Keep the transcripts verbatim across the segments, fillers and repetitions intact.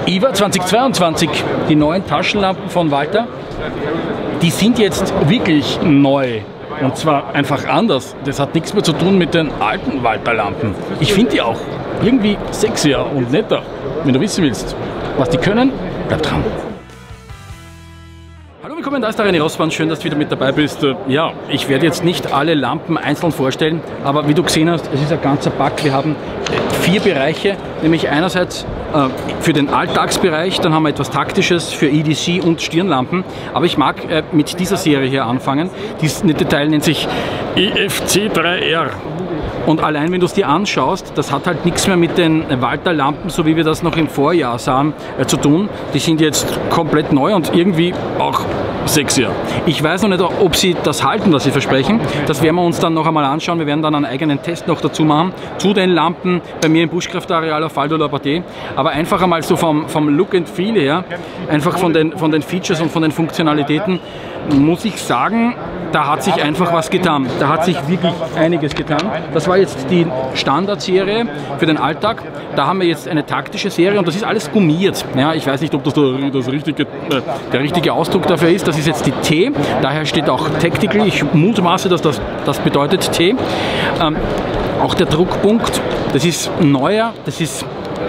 I W A zweitausendzweiundzwanzig, die neuen Taschenlampen von Walter, die sind jetzt wirklich neu. Und zwar einfach anders. Das hat nichts mehr zu tun mit den alten Walter-Lampen. Ich finde die auch irgendwie sexier und netter. Wenn du wissen willst, was die können, bleib dran. Hallo, willkommen, da ist der René Rossmann. Schön, dass du wieder mit dabei bist. Ja, ich werde jetzt nicht alle Lampen einzeln vorstellen, aber wie du gesehen hast, es ist ein ganzer Pack. Wir haben vier Bereiche, nämlich einerseits äh, für den Alltagsbereich, dann haben wir etwas Taktisches für E D C und Stirnlampen. Aber ich mag äh, mit dieser Serie hier anfangen. Dieses nette Teil nennt sich E F C drei R. Und allein wenn du es dir anschaust, das hat halt nichts mehr mit den Walter-Lampen, so wie wir das noch im Vorjahr sahen, äh, zu tun. Die sind jetzt komplett neu und irgendwie auch sexier. Ich weiß noch nicht, ob sie das halten, was sie versprechen. Das werden wir uns dann noch einmal anschauen. Wir werden dann einen eigenen Test noch dazu machen, zu den Lampen bei mir im Buschkraftareal auf Val d'Olopaté. Aber einfach einmal so vom, vom Look and Feel her, einfach von den, von den Features und von den Funktionalitäten, muss ich sagen, da hat sich einfach was getan. Da hat sich wirklich einiges getan. Das war jetzt die Standardserie für den Alltag. Da haben wir jetzt eine taktische Serie und das ist alles gummiert. Ja, ich weiß nicht, ob das, der, das richtige, äh, der richtige Ausdruck dafür ist. Das ist jetzt die T. Daher steht auch Tactical. Ich mutmaße, dass das, das bedeutet T. Ähm, auch der Druckpunkt, das ist neuer. Das ist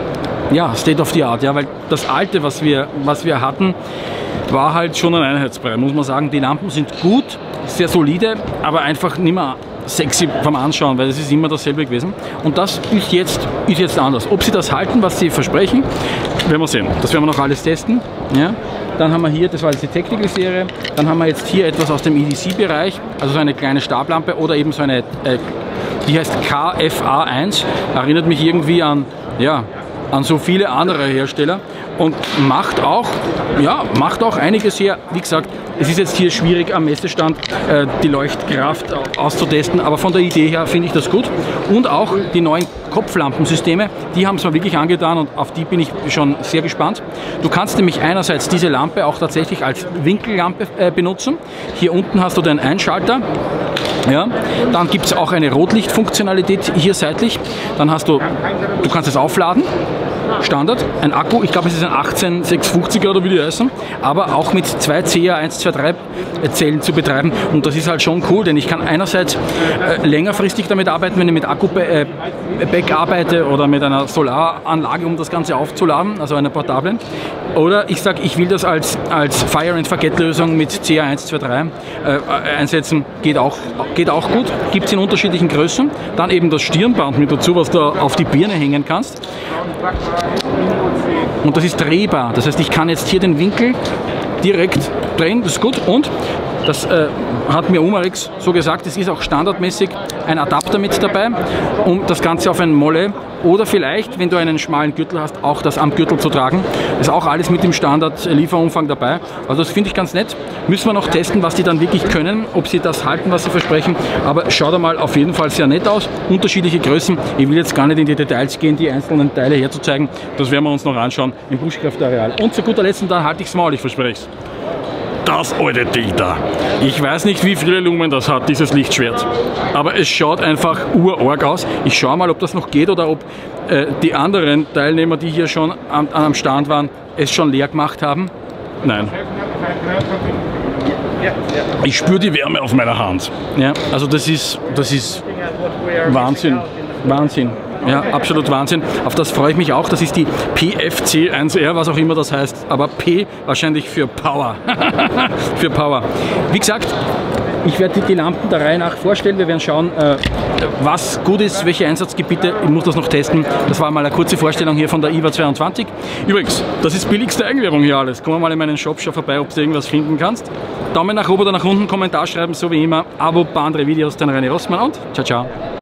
ja State of the Art. Ja, weil das alte, was wir, was wir hatten, war halt schon ein Einheitsbrei, muss man sagen. Die Lampen sind gut, sehr solide, aber einfach nicht mehr sexy vom Anschauen, weil es ist immer dasselbe gewesen. Und das ist jetzt, ist jetzt anders. Ob sie das halten, was sie versprechen, werden wir sehen. Das werden wir noch alles testen. Ja. Dann haben wir hier, das war jetzt die Technical-Serie, dann haben wir jetzt hier etwas aus dem E D C-Bereich, also so eine kleine Stablampe oder eben so eine, äh, die heißt K F A eins, erinnert mich irgendwie an, ja, an so viele andere Hersteller und macht auch, ja, macht auch einiges her. Wie gesagt, es ist jetzt hier schwierig am Messestand äh, die Leuchtkraft auszutesten, aber von der Idee her finde ich das gut. Und auch die neuen Kopflampensysteme, die haben es mir wirklich angetan und auf die bin ich schon sehr gespannt. Du kannst nämlich einerseits diese Lampe auch tatsächlich als Winkellampe äh, benutzen. Hier unten hast du den Einschalter. Ja, dann gibt es auch eine Rotlichtfunktionalität hier seitlich. Dann hast du, du kannst es aufladen, Standard, ein Akku, ich glaube es ist ein achtzehn sechshundertfünfziger oder wie die heißen, aber auch mit zwei C A eins zwei drei Zellen zu betreiben und das ist halt schon cool, denn ich kann einerseits äh, längerfristig damit arbeiten, wenn ich mit Akku-Back äh, arbeite oder mit einer Solaranlage, um das Ganze aufzuladen, also einer portablen. Oder ich sage, ich will das als, als Fire-and-Forget-Lösung mit C A eins zwei drei äh, einsetzen, geht auch, geht auch gut, gibt es in unterschiedlichen Größen. Dann eben das Stirnband mit dazu, was du auf die Birne hängen kannst. Und das ist drehbar, das heißt, ich kann jetzt hier den Winkel direkt drehen, das ist gut. Und das äh, hat mir Umarex so gesagt, es ist auch standardmäßig ein Adapter mit dabei, um das Ganze auf ein Molle oder vielleicht, wenn du einen schmalen Gürtel hast, auch das am Gürtel zu tragen. Das ist auch alles mit dem Standard-Lieferumfang dabei. Also das finde ich ganz nett. Müssen wir noch testen, was die dann wirklich können, ob sie das halten, was sie versprechen. Aber schaut einmal auf jeden Fall sehr nett aus. Unterschiedliche Größen. Ich will jetzt gar nicht in die Details gehen, die einzelnen Teile herzuzeigen. Das werden wir uns noch anschauen im Buschkraftareal. Und zu guter Letzt, und dann halte ich es Maul, ich verspreche es. Das alte Ding da. Ich weiß nicht, wie viele Lumen das hat, dieses Lichtschwert. Aber es schaut einfach urarg aus. Ich schaue mal, ob das noch geht oder ob äh, die anderen Teilnehmer, die hier schon am, am Stand waren, es schon leer gemacht haben. Nein. Ich spüre die Wärme auf meiner Hand. Ja, also das ist, das ist Wahnsinn. Wahnsinn. Ja, absolut Wahnsinn. Auf das freue ich mich auch. Das ist die P F C eins R, was auch immer das heißt. Aber P wahrscheinlich für Power. Für Power. Wie gesagt, ich werde die Lampen der Reihe nach vorstellen. Wir werden schauen, was gut ist, welche Einsatzgebiete. Ich muss das noch testen. Das war mal eine kurze Vorstellung hier von der I W A zweiundzwanzig. Übrigens, das ist billigste Eigenwerbung hier alles. Komm mal in meinen Shop, schau vorbei, ob du irgendwas finden kannst. Daumen nach oben oder nach unten, Kommentar schreiben, so wie immer. Abo, ein paar andere Videos, dein René Rossmann und ciao, ciao.